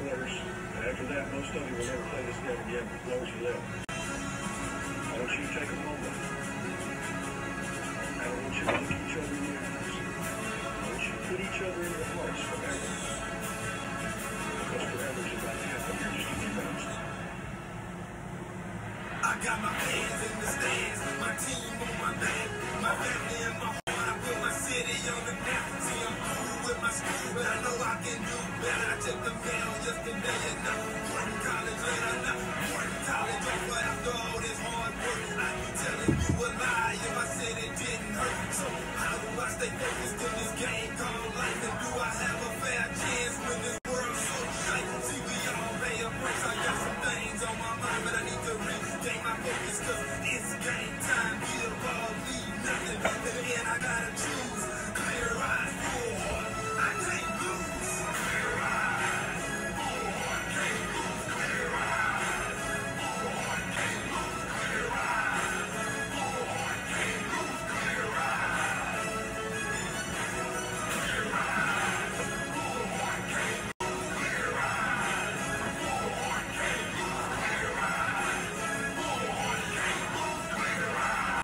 quarters. And after that, most of you will never play this game again as long as you live. I want you to take a moment. I want you to look each other in the eyes. I want you to put each other in your hearts forever. Because forever is about to happen here just a few minutes. I got my fans in the stands, my team on my back, my family in my heart. I put my city on the map. See, I'm cool with my school, but I know I can do better. I took the mail yesterday and now Morton College later. Now Morton College over after all this hard work. I'd be telling you a lie if I said it didn't hurt. So how do I stay focused in this game called life? And do I have a fair chance when this world's so tight? See, we all pay a price. I got some things on my mind, but I need to regain my focus, cause it's game time. Give all, leave nothing. In the end, I gotta choose. Clear eyes, full heart. I can't lose. Clear eyes, full heart. Can't lose. Clear eyes, full heart. Can't lose. Clear eyes, full heart. Can't lose. Clear eyes. Clear eyes, full heart. Can't lose. Clear eyes, full heart. Can't lose. Clear eyes, full heart. Can't lose. Clear eyes.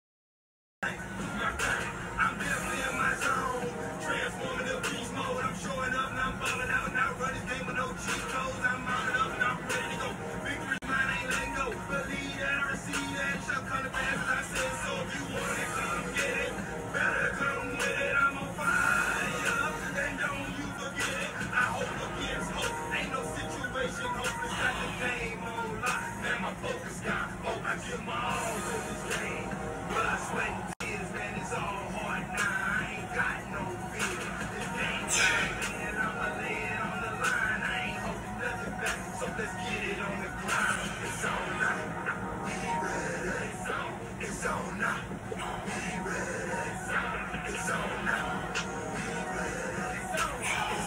I'm definitely in my zone, transforming to beast mode. I'm showing up and I'm balling out and I run this game with no cheat codes. I'm mounted up and I'm ready to go. Victory's mine, I ain't letting go. Believe that I receive that, shall come to pass as I said so. If you want it, come get it. Better come with it. I'm on fire, and don't you forget it. I hope against hope, ain't no situation hopeless. Got the game on lock, man, my focus got hope. I give my all to this game. Blood, sweat, and tears, man, it's all hard now. I ain't got no fear. This game time, man, I'ma lay it on the line. I ain't holding nothing back, so let's get it on the grind. It's on now. We ready. It's on now. We ready. It's on now. We ready.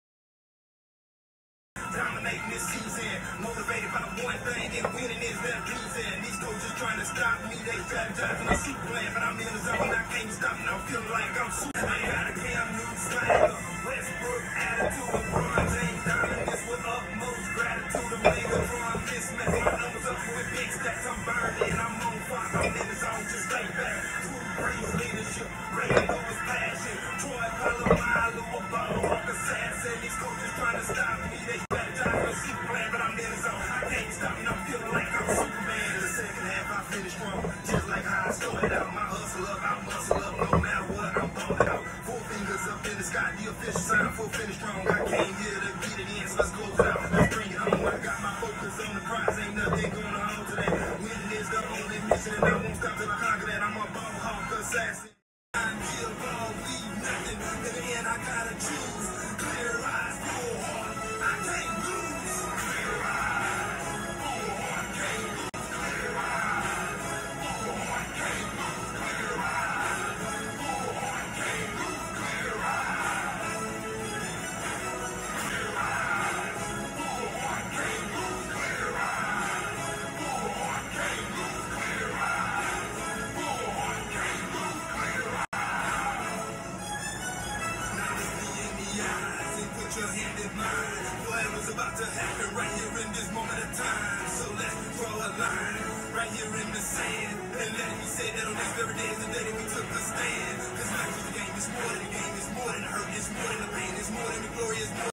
Dominating this season, motivated by one thing, and winning is their reason. These coaches trying to stop me, they strategizing a super plan, but I'm in the zone, I can't stop, and I'm feeling like I'm super. I got a Cam Newton swagger, Westbrook attitude, LeBron James diamond this with utmost gratitude. A Megatron mismatch, my numbers up with big stacks. I'm burning, and I'm on fire, I'm in the zone, just stay back. True Breeze leadership, Ray Lewis passion, Troy Polamalu, a ball hawk assassin. These coaches trying to stop me, they strategizing a super plan, but I'm in the zone, I can't stop, and I'm feeling like I'm Superman. The second half, I finish strong, just like how I started out. My hustle up, I muscle up, no matter what, I'm balling out. Four fingers up in the sky, the official sign for finish strong. I came here to get it in, so let's close out, let's bring it home. I got my focus on the prize, ain't nothing going on today. Winning is the only mission, and I won't stop till I conquer that. I'm a ball hawk assassin. I give all, leave nothing. In the end, I gotta choose. Clear eyes, full heart. I can't lose. Clear eyes, full heart. Can't lose. Clear eyes, full heart. Can't lose. Clear eyes, full heart. Can't lose. Clear eyes. Clear eyes, full heart. Can't lose. Clear eyes, full heart. Can't lose. Clear eyes, full heart. Can't lose. Clear eyes. Now look me in the eyes and put your hand in mine. Whatever's about to happen right here in this moment of time. So let's draw a line right here in the sand. And let it be said that on this very day is the day that we took a stand. Cause life is the game, it's more than the game, it's more than the hurt, it's more than the pain, it's more than the glory, it's more